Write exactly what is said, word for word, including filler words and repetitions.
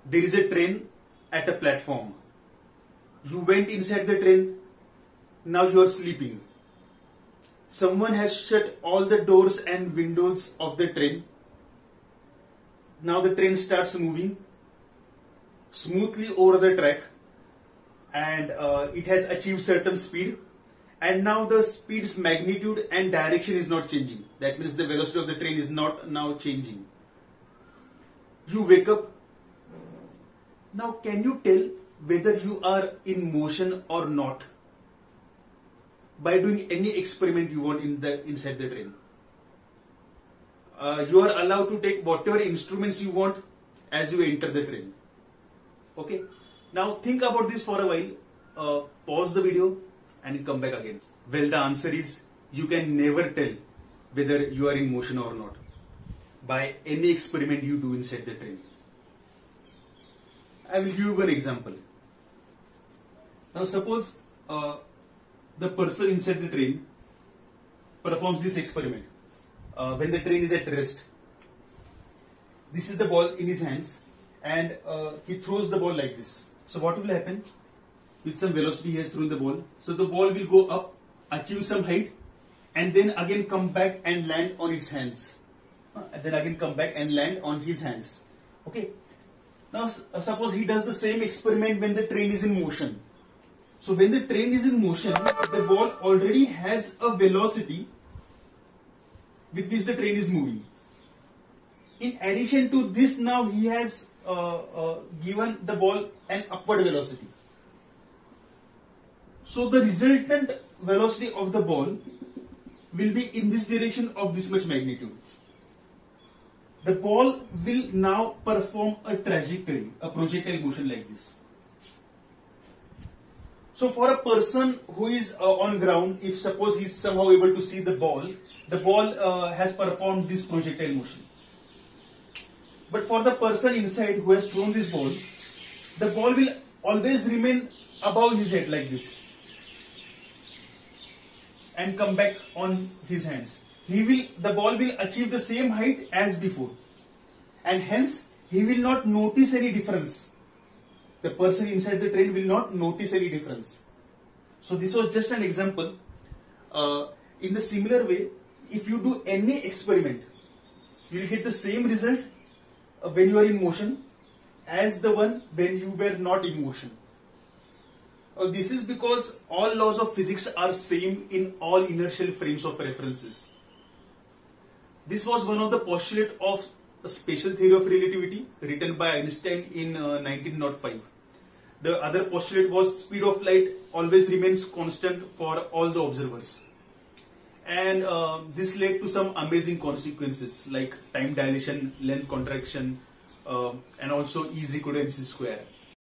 There is a train at a platform. You went inside the train. Now you are sleeping. Someone has shut all the doors and windows of the train. Now the train starts moving smoothly over the track, and uh, it has achieved certain speed, and now the speed's magnitude and direction is not changing. That means the velocity of the train is not now changing. You wake up. Now can you tell whether you are in motion or not by doing any experiment you want in the inside the train? Uh, you are allowed to take whatever instruments you want as you enter the train. Okay. Now think about this for a while. Uh, pause the video and come back again. Well, the answer is you can never tell whether you are in motion or not by any experiment you do inside the train. I will give you one example. Now suppose uh, the person inside the train performs this experiment. Uh, when the train is at rest, this is the ball in his hands, and uh, he throws the ball like this. So what will happen? With some velocity he has thrown the ball. So the ball will go up, achieve some height, and then again come back and land on its hands. Uh, and then again come back and land on his hands. Okay. Now uh, suppose he does the same experiment when the train is in motion. So when the train is in motion, the ball already has a velocity with which the train is moving. In addition to this, now he has uh, uh, given the ball an upward velocity. So the resultant velocity of the ball will be in this direction of this much magnitude. The ball will now perform a trajectory, a projectile motion like this. So for a person who is uh, on ground, if suppose he is somehow able to see the ball, the ball uh, has performed this projectile motion. But for the person inside who has thrown this ball, the ball will always remain above his head like this and come back on his hands. He will, the ball will achieve the same height as before, and hence he will not notice any difference. The person inside the train will not notice any difference. So this was just an example. Uh, in the similar way, if you do any experiment, you will get the same result uh, when you are in motion as the one when you were not in motion. Uh, this is because all laws of physics are same in all inertial frames of references. This was one of the postulates of a special theory of relativity written by Einstein in uh, nineteen oh five. The other postulate was speed of light always remains constant for all the observers. And uh, this led to some amazing consequences like time dilation, length contraction, uh, and also E is equal to mc square.